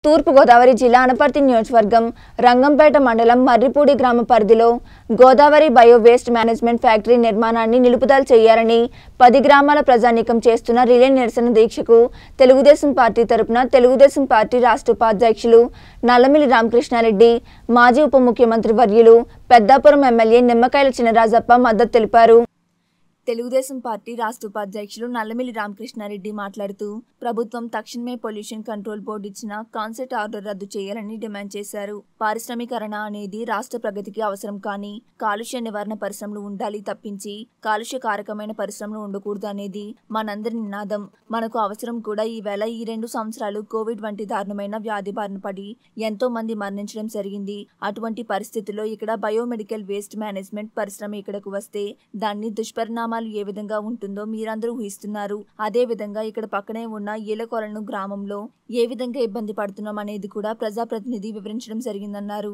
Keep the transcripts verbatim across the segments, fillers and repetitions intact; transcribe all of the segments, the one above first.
తూర్పు గోదావరి జిల్లా అనపర్తి నియోజకవర్గం రంగంపేట మండలం మర్రిపూడి గ్రామ పరిధిలో Godavari bio waste management factory నిర్మాణాన్ని నిలుపుదల చేయాలని పది గ్రామాల ప్రజానీకం చేస్తున్న రిలే నిరసన దీక్షకు తెలుగుదేశం పార్టీ తరపున తెలుగుదేశం పార్టీ రాష్ట్ర ఉపాధ్యక్షులు నల్లమిల్లి రామకృష్ణారెడ్డి, మాజీ ఉప ముఖ్యమంత్రి వర్యులు పెద్దాపురం ఎమ్మెల్యే నిమ్మకాయల చినరాజప్ప మద్దతు తెలిపారు. తెలుగుదేశం పార్టీ రాష్ట్ర ఉపాధ్యక్షులు నల్లమిల్లి రామకృష్ణారెడ్డి మాట్లాడుతూ ప్రభుత్వం తక్షణమే పొల్యూషన్ కంట్రోల్ బోర్డు ఇచ్చిన కాన్సెప్ట్ ఆర్డర్ రద్దు చేయాలని డిమాండ్ చేశారు. పారిశ్రామికరణ అనేది రాష్ట్ర ప్రగతికి అవసరం కానీ కాలుష్య నివారణ పరిశ్రమలు ఉండాలి తప్పించి కాలుష్య కారకమైన పరిశ్రమలు ఉండకూడదు అనేది మనందరి నినాదం. మనకు అవసరం కూడా. ఈవేళ ఈ రెండు సంవత్సరాలు కోవిడ్ వంటి దారుణమైన వ్యాధి బారిన పడి ఎంతో మంది మరణించడం జరిగింది. అటువంటి పరిస్థితుల్లో ఇక్కడ బయోమెడికల్ వేస్ట్ మేనేజ్మెంట్ పరిశ్రమ ఇక్కడకు వస్తే దాన్ని దుష్పరిణామాలు ఏ విధంగా ఉంటుందో మీరందరూ ఊహిస్తున్నారు. అదే విధంగా ఇక్కడ పక్కనే ఉన్న ఏలకొలను గ్రామంలో ఏ విధంగా ఇబ్బంది పడుతున్నాం అనేది కూడా ప్రజాప్రతినిధి వివరించడం జరిగిందన్నారు.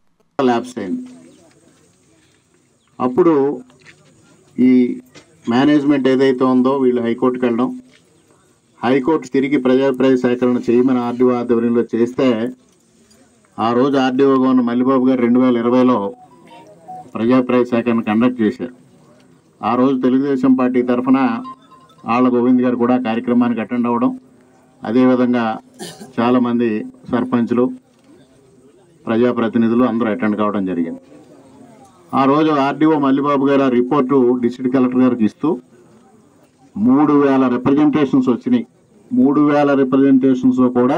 అప్పుడు ఈ మేనేజ్మెంట్ ఏదైతే ఉందో వీళ్ళు హైకోర్టుకి వెళ్ళడం, హైకోర్టు తిరిగి ప్రజాభిప్రాయ సేకరణ చేయమని ఆర్డీఓ ఆధ్వర్యంలో చేస్తే ఆ రోజు ఆర్డీఓగా ఉన్న మల్లిబాబు గారు రెండు వేల ఇరవైలో ప్రజాభిప్రాయ సేకరణ కండక్ట్ చేశారు. ఆ రోజు తెలుగుదేశం పార్టీ తరఫున ఆళ్ళ గోవింద్ గారు కూడా కార్యక్రమానికి అటెండ్ అవ్వడం, అదేవిధంగా చాలామంది సర్పంచులు, ప్రజాప్రతినిధులు అందరూ అటెండ్ కావడం జరిగింది. ఆ రోజు ఆర్డీఓ మల్లిబాబు గారు ఆ రిపోర్టు డిస్ట్రిక్ట్ కలెక్టర్ గారికి ఇస్తూ మూడు వేల రిప్రజెంటేషన్స్ వచ్చినాయి. మూడు వేల రిప్రజెంటేషన్స్ కూడా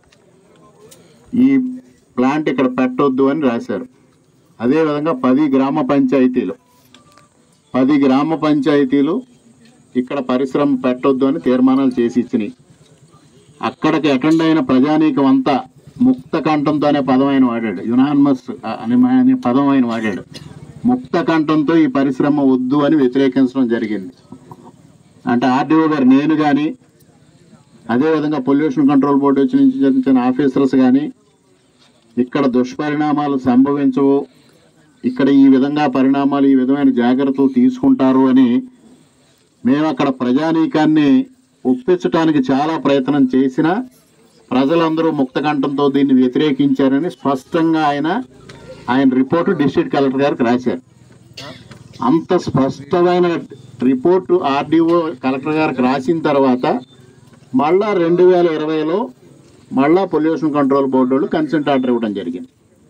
ఈ ప్లాంట్ ఇక్కడ పెట్టొద్దు అని రాశారు. అదేవిధంగా పది గ్రామ పంచాయతీలు పది గ్రామ పంచాయతీలు ఇక్కడ పరిశ్రమ పెట్టొద్దు అని తీర్మానాలు చేసి ఇచ్చినాయి. అక్కడికి అటెండ్ అయిన ప్రజానీకం అంతా ముక్త కంఠంతో అనే పదం ఆయన వాడాడు, యునానిమస్ అనే పదం ఆయన వాడాడు. ముక్త కంఠంతో ఈ పరిశ్రమ వద్దు అని వ్యతిరేకించడం జరిగింది. అంటే ఆర్డీఓ గారు, నేను కానీ, అదేవిధంగా పొల్యూషన్ కంట్రోల్ బోర్డు వచ్చి నుంచి చిన్న చిన్న ఆఫీసర్స్ కానీ ఇక్కడ దుష్పరిణామాలు సంభవించవు, ఇక్కడ ఈ విధంగా పరిణామాలు ఈ విధమైన జాగ్రత్తలు తీసుకుంటారు అని మేము అక్కడ ప్రజానీకాన్ని ఒప్పించడానికి చాలా ప్రయత్నం చేసినా ప్రజలందరూ ముక్తకంఠంతో దీన్ని వ్యతిరేకించారని స్పష్టంగా ఆయన ఆయన రిపోర్టు డిస్ట్రిక్ట్ కలెక్టర్ గారికి రాశారు. అంత స్పష్టమైన రిపోర్టు ఆర్డీఓ కలెక్టర్ గారికి రాసిన తర్వాత మళ్ళా రెండు వేల ఇరవైలో మళ్ళా పొల్యూషన్ కంట్రోల్ బోర్డు వాళ్ళు కన్సెంట్ ఆర్డర్ ఇవ్వడం జరిగింది.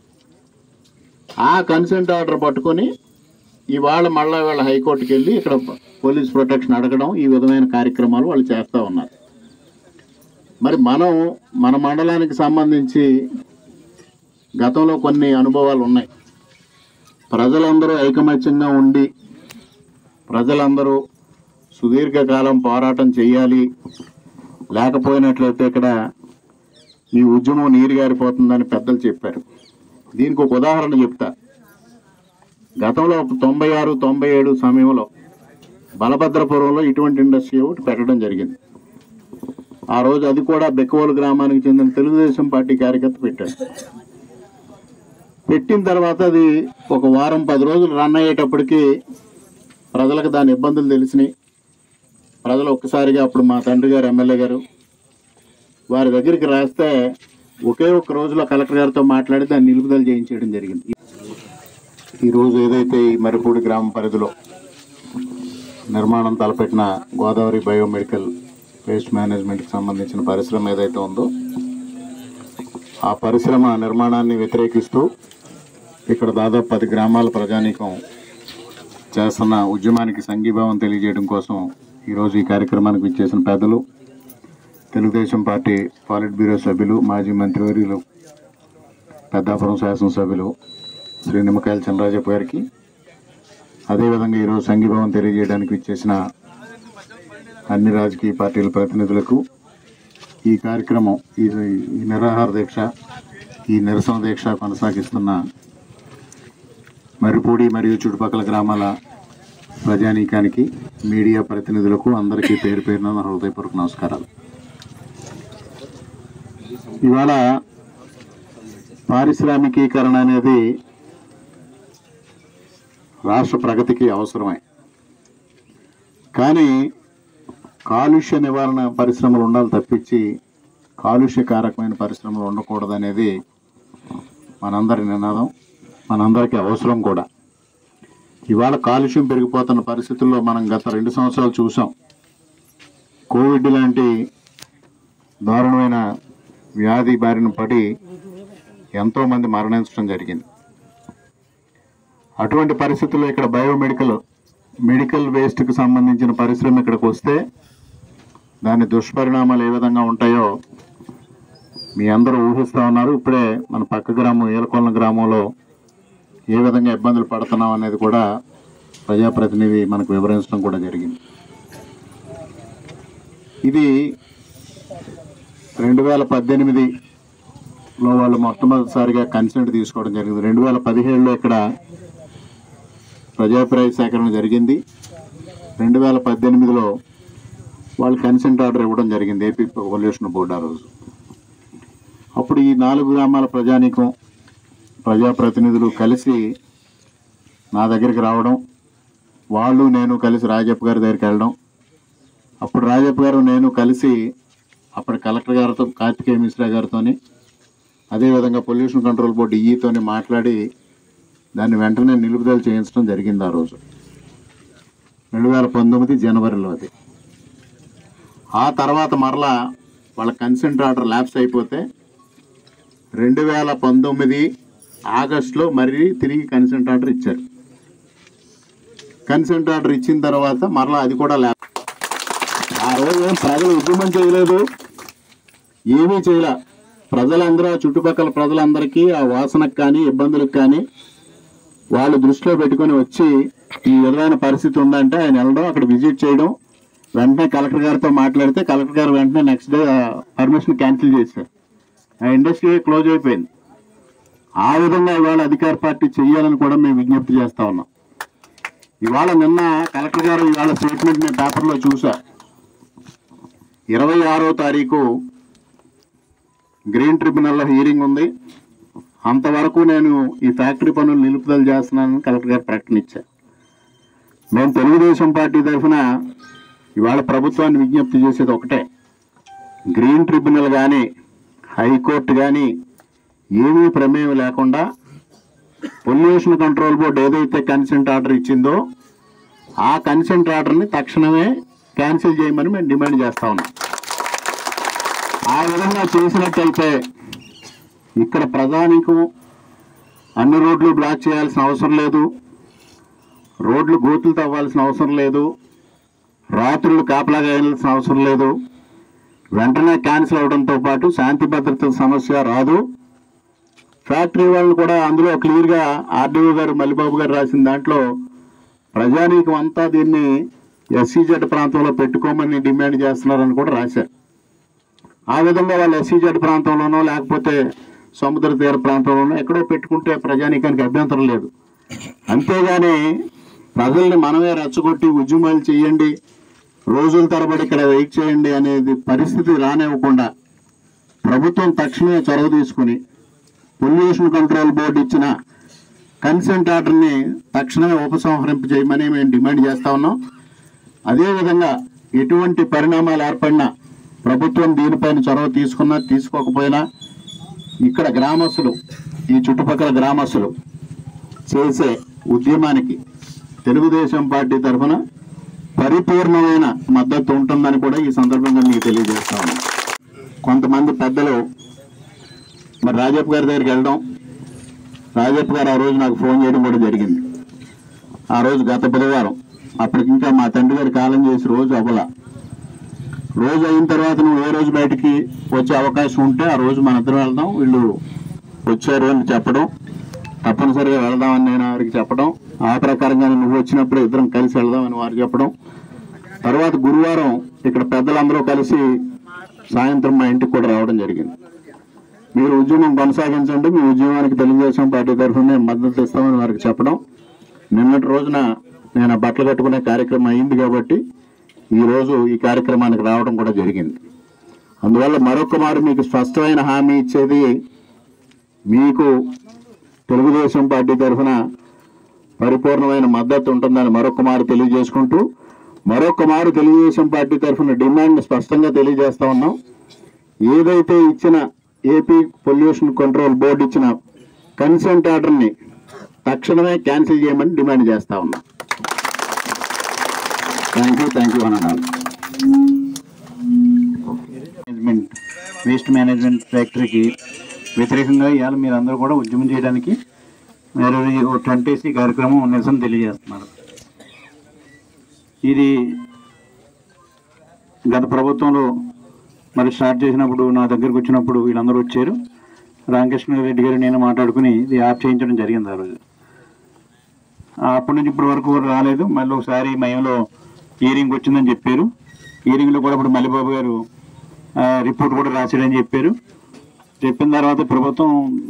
ఆ కన్సెంట్ ఆర్డర్ పట్టుకొని ఇవాళ మళ్ళా వాళ్ళ హైకోర్టుకి వెళ్ళి ఇక్కడ పోలీస్ ప్రొటెక్షన్ అడగడం, ఈ విధమైన కార్యక్రమాలు వాళ్ళు చేస్తూ ఉన్నారు. మరి మనం మన మండలానికి సంబంధించి గతంలో కొన్ని అనుభవాలు ఉన్నాయి. ప్రజలందరూ ఐకమత్యంగా ఉండి ప్రజలందరూ సుదీర్ఘకాలం పోరాటం చేయాలి, లేకపోయినట్లయితే ఇక్కడ ఈ ఉద్యమం నీరు గారిపోతుందని పెద్దలు చెప్పారు. దీనికి ఒక ఉదాహరణ చెప్తా. గతంలో తొంభై ఆరు తొంభై ఏడు సమయంలో బలభద్రపురంలో ఇటువంటి ఇండస్ట్రీ ఒకటి పెట్టడం జరిగింది. ఆ రోజు అది కూడా బెక్కవోలు గ్రామానికి చెందిన తెలుగుదేశం పార్టీ కార్యకర్త పెట్టాడు. పెట్టిన తర్వాత అది ఒక వారం పది రోజులు రన్ అయ్యేటప్పటికి ప్రజలకు దాని ఇబ్బందులు తెలిసినాయి. ప్రజలు ఒక్కసారిగా అప్పుడు మా తండ్రి గారు ఎమ్మెల్యే గారు వారి దగ్గరికి రాస్తే ఒకే ఒక్క రోజులో కలెక్టర్ గారితో మాట్లాడి దాన్ని నిలుపుదల చేయించడం జరిగింది. ఈరోజు ఏదైతే ఈ మర్రిపూడి గ్రామ పరిధిలో నిర్మాణం తలపెట్టిన గోదావరి బయోమెడికల్ వేస్ట్ మేనేజ్మెంట్కి సంబంధించిన పరిశ్రమ ఏదైతే ఉందో ఆ పరిశ్రమ నిర్మాణాన్ని వ్యతిరేకిస్తూ ఇక్కడ దాదాపు పది గ్రామాల ప్రజానీకం చేస్తున్న ఉద్యమానికి సంఘీభావం తెలియజేయడం కోసం ఈరోజు ఈ కార్యక్రమానికి విచ్చేసిన పెద్దలు, తెలుగుదేశం పార్టీ పాలిట్ బ్యూరో సభ్యులు, మాజీ మంత్రివర్యులు, పెద్దాపురం శాసనసభ్యులు శ్రీ నిమ్మకాయల చినరాజప్ప గారికి, అదేవిధంగా ఈరోజు సంఘీభావం తెలియజేయడానికి విచ్చేసిన అన్ని రాజకీయ పార్టీల ప్రతినిధులకు, ఈ కార్యక్రమం ఈ నిరాహార దీక్ష ఈ నిరసన దీక్ష కొనసాగిస్తున్న మర్రిపూడి మరియు చుట్టుపక్కల గ్రామాల ప్రజానీకానికి, మీడియా ప్రతినిధులకు అందరికీ పేరు పేరున హృదయపూర్వక నమస్కారాలు. ఇవాళ పారిశ్రామికీకరణ అనేది రాష్ట్ర ప్రగతికి అవసరమే, కానీ కాలుష్య నివారణ పరిశ్రమలు ఉండాలి తప్పించి కాలుష్యకారకమైన పరిశ్రమలు ఉండకూడదనేది మనందరి నినాదం, మనందరికీ అవసరం కూడా. ఇవాళ కాలుష్యం పెరిగిపోతున్న పరిస్థితుల్లో మనం గత రెండు సంవత్సరాలు చూసాం. కోవిడ్ లాంటి దారుణమైన వ్యాధి బారిన పడి ఎంతోమంది మరణించడం జరిగింది. అటువంటి పరిస్థితుల్లో ఇక్కడ బయోమెడికల్ మెడికల్ వేస్ట్కి సంబంధించిన పరిశ్రమ ఇక్కడికి వస్తే దాని దుష్పరిణామాలు ఏ విధంగా ఉంటాయో మీ అందరూ ఊహిస్తూ ఉన్నారు. ఇప్పుడే మన పక్క గ్రామం ఏలకొండ గ్రామంలో ఏ విధంగా ఇబ్బందులు పడుతున్నాం అనేది కూడా ప్రజాప్రతినిధి మనకు వివరించడం కూడా జరిగింది. ఇది రెండు వేల పద్దెనిమిదిలో వాళ్ళు మొట్టమొదటిసారిగా కన్సెంట్ తీసుకోవడం జరిగింది. రెండు వేల పదిహేడులో ఇక్కడ ప్రజాభిప్రాయ సేకరణ జరిగింది. రెండు వేల పద్దెనిమిదిలో వాళ్ళు కన్సెంట్ ఆర్డర్ ఇవ్వడం జరిగింది ఏపీ పొల్యూషన్ బోర్డు. ఆ రోజు అప్పుడు ఈ నాలుగు గ్రామాల ప్రజానీకం ప్రజాప్రతినిధులు కలిసి నా దగ్గరికి రావడం, వాళ్ళు నేను కలిసి రాజప్ప గారి దగ్గరికి వెళ్ళడం. అప్పుడు రాజప్ప గారు నేను కలిసి అప్పటి కలెక్టర్ గారితో కార్తికేయ మిశ్రా గారితోని అదేవిధంగా పొల్యూషన్ కంట్రోల్ బోర్డు ఈతోని మాట్లాడి దాన్ని వెంటనే నిలుపుదల చేయించడం జరిగింది. ఆ రోజు రెండు వేల పంతొమ్మిది జనవరిలో. అది ఆ తర్వాత మరలా వాళ్ళ కన్సెంట్ ఆర్డర్ ల్యాప్స్ అయిపోతే రెండు వేల పంతొమ్మిది ఆగస్టులో మరీ తిరిగి కన్సెంట్ ఆర్డర్ ఇచ్చారు. కన్సెంట్ ఆర్డర్ ఇచ్చిన తర్వాత మరలా అది కూడా ల్యాప్. ఆ రోజు ఏం ప్రజలు ఉద్యమం చేయలేదు, ఏమీ చేయలే. ప్రజలందరూ చుట్టుపక్కల ప్రజలందరికీ ఆ వాసనకు కానీ ఇబ్బందులకు కానీ వాళ్ళు దృష్టిలో పెట్టుకొని వచ్చి ఈ విధమైన పరిస్థితి ఉందంటే ఆయన వెళ్ళడం, అక్కడ విజిట్ చేయడం, వెంటనే కలెక్టర్ గారితో మాట్లాడితే కలెక్టర్ గారు వెంటనే నెక్స్ట్ డే పర్మిషన్ క్యాన్సిల్ చేశారు. ఆ ఇండస్ట్రీ క్లోజ్ అయిపోయింది. ఆ విధంగా ఇవాళ అధికార పార్టీ చెయ్యాలని కూడా మేము విజ్ఞప్తి చేస్తా ఉన్నాం. ఇవాళ నిన్న కలెక్టర్ గారు ఇవాళ స్టేట్మెంట్ నేను పేపర్లో చూసా. ఇరవై ఆరో తారీఖు గ్రీన్ ట్రిబ్యునల్లో హీరింగ్ ఉంది, అంతవరకు నేను ఈ ఫ్యాక్టరీ పనులు నిలుపుదల చేస్తున్నానని కలెక్టర్ గారు ప్రకటన ఇచ్చారు. మేము తెలుగుదేశం పార్టీ తరఫున ఇవాళ ప్రభుత్వాన్ని విజ్ఞప్తి చేసేది ఒకటే, గ్రీన్ ట్రిబ్యునల్ కానీ హైకోర్టు కానీ ఏమీ ప్రమేయం లేకుండా పొల్యూషన్ కంట్రోల్ బోర్డు ఏదైతే కన్సెంట్ ఆర్డర్ ఇచ్చిందో ఆ కన్సెంట్ ఆర్డర్ని తక్షణమే క్యాన్సిల్ చేయమని మేము డిమాండ్ చేస్తా ఉన్నాం. ఆ విధంగా చేసినట్టయితే ఇక్కడ ప్రధానికు అన్ని రోడ్లు బ్లాక్ చేయాల్సిన అవసరం లేదు, రోడ్లు గోతులు తవ్వాల్సిన అవసరం లేదు, రాత్రులు కాపలాగా వేయాల్సిన అవసరం లేదు. వెంటనే క్యాన్సిల్ అవడంతో పాటు శాంతి భద్రతల సమస్య రాదు. ఫ్యాక్టరీ వాళ్ళు కూడా అందులో క్లియర్గా ఆర్డీఓ గారు మల్లిబాబు గారు రాసిన దాంట్లో ప్రజానీకం అంతా దీన్ని ఎస్సీజెడ్ ప్రాంతంలో పెట్టుకోమని డిమాండ్ చేస్తున్నారని కూడా రాశారు. ఆ విధంగా వాళ్ళు ఎస్సీజెడ్ ప్రాంతంలోనో లేకపోతే సముద్ర తీర ప్రాంతంలోనో ఎక్కడో పెట్టుకుంటే ప్రజానీకానికి అభ్యంతరం లేదు. అంతేగాని ప్రజల్ని మనమే రెచ్చగొట్టి ఉద్యమాలు చేయండి, రోజుల తరబడి ఇక్కడ వెయిట్ చేయండి అనేది పరిస్థితి రానివ్వకుండా ప్రభుత్వం తక్షణమే చొరవ తీసుకుని పొల్యూషన్ కంట్రోల్ బోర్డు ఇచ్చిన కన్సెంట్ ఆర్డర్ని తక్షణమే ఉపసంహరింప చేయమని మేము డిమాండ్ చేస్తా ఉన్నాం. అదేవిధంగా ఎటువంటి పరిణామాలు ఏర్పడినా ప్రభుత్వం దీనిపైన చొరవ తీసుకున్నా తీసుకోకపోయినా ఇక్కడ గ్రామస్తులు, ఈ చుట్టుపక్కల గ్రామస్తులు చేసే ఉద్యమానికి తెలుగుదేశం పార్టీ తరఫున పరిపూర్ణమైన మద్దతు ఉంటుందని కూడా ఈ సందర్భంగా మీకు తెలియజేస్తా ఉన్నాం. కొంతమంది పెద్దలు మరి రాజప్ప గారి దగ్గరికి వెళ్ళడం, రాజప్ప గారు ఆ రోజు నాకు ఫోన్ చేయడం కూడా జరిగింది. ఆ రోజు గత బుధవారం, అప్పటికి ఇంకా మా తండ్రి గారి కాలం చేసి రోజు అవ్వాల. రోజు అయిన తర్వాత నువ్వు ఏ రోజు బయటికి వచ్చే అవకాశం ఉంటే ఆ రోజు మన ఇద్దరం వెళ్దాం, వీళ్ళు వచ్చారు అని చెప్పడం, తప్పనిసరిగా వెళ్దామని నేను వారికి చెప్పడం, ఆ ప్రకారంగా నువ్వు వచ్చినప్పుడు ఇద్దరం కలిసి వెళ్దామని వారు చెప్పడం. తర్వాత గురువారం ఇక్కడ పెద్దలందరూ కలిసి సాయంత్రం మా ఇంటికి కూడా రావడం జరిగింది. మీరు ఉద్యమం కొనసాగించండి, మీ ఉద్యమానికి తెలుగుదేశం పార్టీ తరఫున మేము మద్దతు ఇస్తామని వారికి చెప్పడం. నిన్నటి రోజున నేను బట్టలు కట్టుకునే కార్యక్రమం అయింది కాబట్టి ఈరోజు ఈ కార్యక్రమానికి రావడం కూడా జరిగింది. అందువల్ల మరొక మారు మీకు స్పష్టమైన హామీ ఇచ్చేది, మీకు తెలుగుదేశం పార్టీ తరఫున పరిపూర్ణమైన మద్దతు ఉంటుందని మరొక మారు తెలియజేసుకుంటూ, మరొక మారు తెలుగుదేశం పార్టీ తరఫున డిమాండ్ స్పష్టంగా తెలియజేస్తా ఉన్నాం. ఏదైతే ఇచ్చిన ఏపీ పొల్యూషన్ కంట్రోల్ బోర్డు ఇచ్చిన కన్సెంట్ ఆర్డర్ని తక్షణమే క్యాన్సిల్ చేయమని డిమాండ్ చేస్తా ఉన్నా. థ్యాంక్ యూ థ్యాంక్ యూ అన్నాను. మేనేజ్మెంట్ వేస్ట్ మేనేజ్మెంట్ ఫ్యాక్టరీకి వ్యతిరేకంగా ఇవాళ మీరు అందరూ కూడా ఉద్యమం చేయడానికి మీరు టెంట్ వేసి కార్యక్రమం నిరసన తెలియజేస్తున్నారు. ఇది గత ప్రభుత్వంలో మరి స్టార్ట్ చేసినప్పుడు నా దగ్గరకు వచ్చినప్పుడు వీళ్ళందరూ వచ్చారు. రామకృష్ణారెడ్డి గారు నేను మాట్లాడుకుని ఇది ఆఫ్ చేయించడం జరిగింది. ఆ రోజు అప్పటి నుంచి ఇప్పటి వరకు రాలేదు. మళ్ళీ ఒకసారి మయంలో హియరింగ్ వచ్చిందని చెప్పారు. హియరింగ్లో కూడా ఇప్పుడు మల్లిబాబు గారు రిపోర్ట్ కూడా రాశాడని చెప్పారు. చెప్పిన తర్వాత ప్రభుత్వం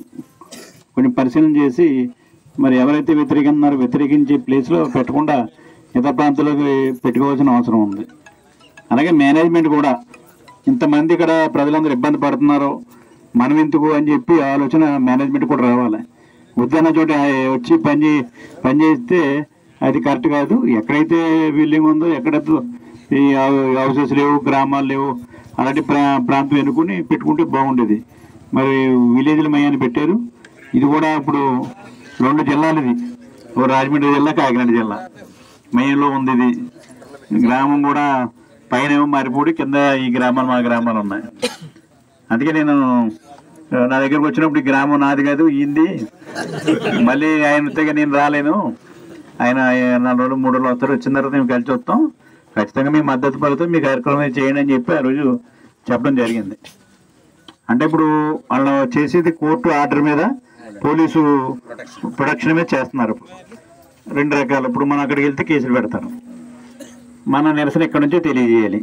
కొంచెం పరిశీలన చేసి మరి ఎవరైతే వ్యతిరేకిస్తున్నారో వ్యతిరేకించే ప్లేస్లో పెట్టకుండా ఇతర ప్రాంతాలకు పెట్టుకోవాల్సిన అవసరం ఉంది. అలాగే మేనేజ్మెంట్ కూడా ఇంతమంది ఇక్కడ ప్రజలందరూ ఇబ్బంది పడుతున్నారో మనం ఎందుకు అని చెప్పి ఆలోచన మేనేజ్మెంట్ కూడా రావాలి. వద్దన్న చోట వచ్చి పని పని చేస్తే అది కరెక్ట్ కాదు. ఎక్కడైతే బిల్డింగ్ ఉందో ఎక్కడైతే ఈ హౌసెస్ లేవు, గ్రామాలు లేవు, అలాంటి ప్రా ప్రాంతం ఎన్నుకుని పెట్టుకుంటే బాగుండేది. మరి విలేజ్ల మయాన్ని పెట్టారు. ఇది కూడా ఇప్పుడు రెండు జిల్లాలు, ఇది ఓ రాజమండ్రి జిల్లా, కాకినాడ జిల్లా మయంలో ఉంది. ఇది గ్రామం కూడా పైన ఏమో మరిపూడి, కింద ఈ గ్రామాలు మా గ్రామాలు ఉన్నాయి. అందుకే నేను నా దగ్గరకు వచ్చినప్పుడు ఈ గ్రామం నాది కాదు ఈంది, మళ్ళీ ఆయనతో నేను రాలేను, ఆయన నాలుగు రోజులు మూడు రోజులు వస్తారు, వచ్చిన తర్వాత మేము కలిసి వస్తాం, ఖచ్చితంగా మీ మద్దతు పలుతాం, మీ కార్యక్రమం చేయండి అని చెప్పి ఆ రోజు చెప్పడం జరిగింది. అంటే ఇప్పుడు వాళ్ళు చేసేది కోర్టు ఆర్డర్ మీద, పోలీసు ప్రొటెక్షన్ మీద చేస్తున్నారు. రెండు రకాలు. ఇప్పుడు మనం అక్కడికి వెళ్తే కేసులు పెడతారు. మన నిరసన ఇక్కడ నుంచే తెలియజేయాలి.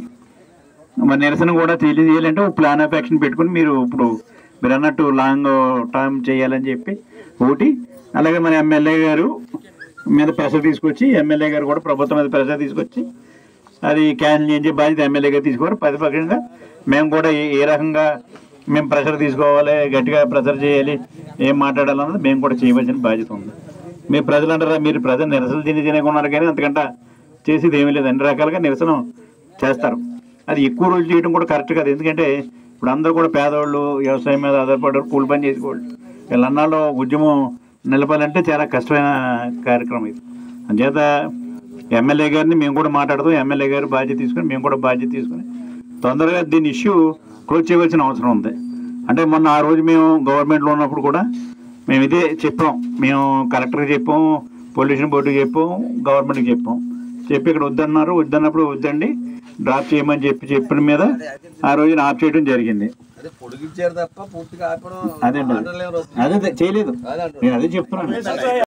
మన నిరసన కూడా తెలియజేయాలంటే ప్లాన్ ఆఫ్ యాక్షన్ పెట్టుకుని మీరు ఇప్పుడు మీరు అన్నట్టు లాంగ్ టర్మ్ చేయాలని చెప్పి ఒకటి. అలాగే మన ఎమ్మెల్యే గారు మీద ప్రెషర్ తీసుకొచ్చి, ఎమ్మెల్యే గారు కూడా ప్రభుత్వం మీద ప్రెషర్ తీసుకొచ్చి అది క్యాన్సిల్ చేసే బాధ్యత ఎమ్మెల్యే గారు తీసుకోవాలి. ప్రతిపక్షంగా మేము కూడా ఏ రకంగా మేము ప్రెషర్ తీసుకోవాలి, గట్టిగా ప్రెషర్ చేయాలి, ఏం మాట్లాడాలన్నది మేము కూడా చేయవలసిన బాధ్యత ఉంది. మీ ప్రజలు అంటారా, మీరు ప్రజలు నిరసన తిని తినకున్నారు కానీ అంతకంటే చేసేది ఏమీ లేదు. అన్ని రకాలుగా నిరసన చేస్తారు. అది ఎక్కువ రోజులు చేయడం కూడా కరెక్ట్ కాదు. ఎందుకంటే ఇప్పుడు అందరూ కూడా పేదవాళ్ళు, వ్యవసాయం మీద ఆధారపడ్డారు, కూలి పని చేసుకోవాలి. వీళ్ళ అన్నాళ్ళు ఉద్యమం నిలపాలంటే చాలా కష్టమైన కార్యక్రమం ఇది. అంచేత ఎమ్మెల్యే గారిని మేము కూడా మాట్లాడతాం. ఎమ్మెల్యే గారు బాధ్యత తీసుకుని మేము కూడా బాధ్యత తీసుకుని తొందరగా దీని ఇష్యూ క్లోజ్ చేయవలసిన అవసరం ఉంది. అంటే మొన్న ఆ రోజు మేము గవర్నమెంట్లో ఉన్నప్పుడు కూడా మేము ఇదే చెప్పాం. మేము కలెక్టర్కి చెప్పాం, పొల్యూషన్ బోర్డుకి చెప్పాం, గవర్నమెంట్కి చెప్పాం. చెప్పి ఇక్కడ వద్దన్నారు. వద్దన్నప్పుడు వద్దండి, డ్రాప్ చేయమని చెప్పి చెప్పిన మీద ఆ రోజున ఆఫ్ చేయడం జరిగింది. అదే అదే చేయలేదు, నేను అదే చెప్తున్నాను.